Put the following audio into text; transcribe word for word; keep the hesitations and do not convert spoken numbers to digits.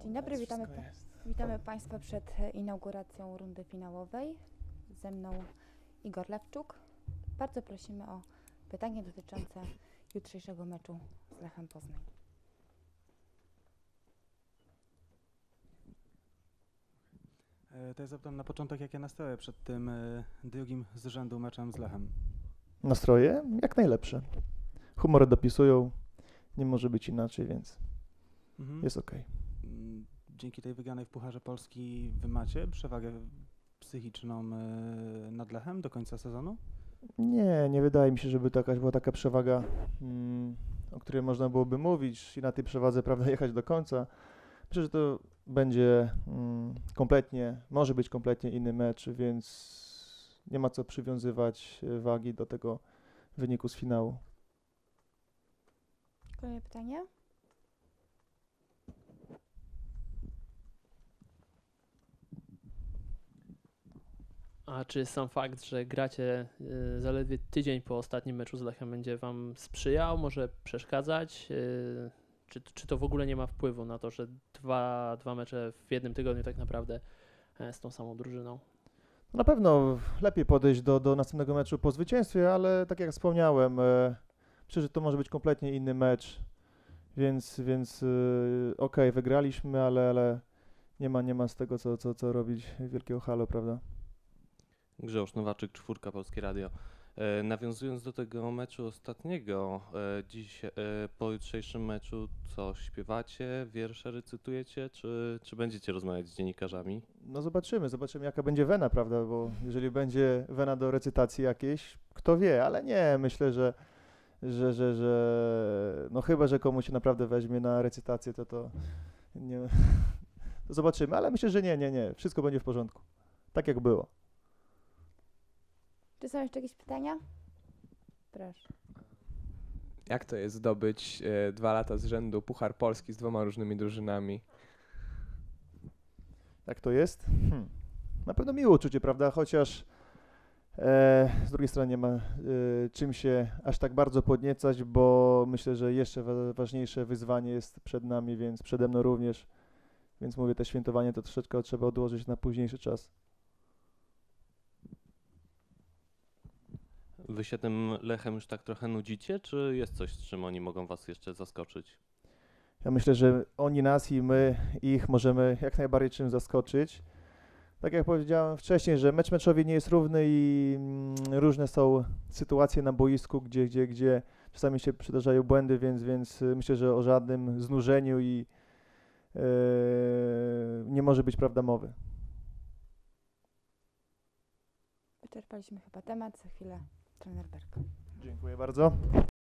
Dzień dobry, witamy, pa witamy Państwa przed inauguracją rundy finałowej. Ze mną Igor Lewczuk. Bardzo prosimy o pytanie dotyczące jutrzejszego meczu z Lechem Poznań. To ja zapytam na początek, jakie nastroje przed tym y, drugim z rzędu meczem z Lechem? Nastroje? Jak najlepsze. Humory dopisują, nie może być inaczej, więc mhm. jest okej. Okay. Dzięki tej wygranej w Pucharze Polski wy macie przewagę psychiczną y, nad Lechem do końca sezonu? Nie, nie wydaje mi się, żeby to jakaś była taka przewaga, mm, o której można byłoby mówić i na tej przewadze, prawda, jechać do końca. Myślę, że to będzie mm, kompletnie, może być kompletnie inny mecz, więc nie ma co przywiązywać wagi do tego wyniku z finału. Kolejne pytanie. A czy sam fakt, że gracie y, zaledwie tydzień po ostatnim meczu z Lechem będzie wam sprzyjał, może przeszkadzać? Y, czy, czy to w ogóle nie ma wpływu na to, że dwa, dwa mecze w jednym tygodniu tak naprawdę e, z tą samą drużyną? Na pewno lepiej podejść do, do następnego meczu po zwycięstwie, ale tak jak wspomniałem, e, myślę, że to może być kompletnie inny mecz, więc, więc e, okej, okay, wygraliśmy, ale, ale nie ma, nie ma z tego co, co, co robić wielkiego halo, prawda? Grzegorz Nowaczyk, Czwórka, Polskie Radio. E, nawiązując do tego meczu ostatniego, e, dziś e, po jutrzejszym meczu co śpiewacie, wiersze recytujecie, czy, czy będziecie rozmawiać z dziennikarzami? No zobaczymy, zobaczymy jaka będzie wena, prawda, bo jeżeli będzie wena do recytacji jakiejś, kto wie, ale nie, myślę, że, że, że, że no chyba, że komuś się naprawdę weźmie na recytację, to to nie, to zobaczymy, ale myślę, że nie, nie, nie, wszystko będzie w porządku, tak jak było. Czy są jeszcze jakieś pytania? Proszę. Jak to jest zdobyć e, dwa lata z rzędu Puchar Polski z dwoma różnymi drużynami? Jak to jest? Hmm. Na pewno miłe uczucie, prawda? Chociaż e, z drugiej strony nie ma e, czym się aż tak bardzo podniecać, bo myślę, że jeszcze wa ważniejsze wyzwanie jest przed nami, więc przede mną również. Więc mówię, te świętowanie to troszeczkę trzeba odłożyć na późniejszy czas. Wy się tym Lechem już tak trochę nudzicie, czy jest coś, z czym oni mogą was jeszcze zaskoczyć? Ja myślę, że oni nas i my ich możemy jak najbardziej czym zaskoczyć. Tak jak powiedziałem wcześniej, że mecz meczowi nie jest równy i mm, różne są sytuacje na boisku, gdzie, gdzie, gdzie czasami się przydarzają błędy, więc, więc myślę, że o żadnym znużeniu i yy, nie może być, prawda, mowy. Wyczerpaliśmy chyba temat, za chwilę trener Berka. Dziękuję bardzo.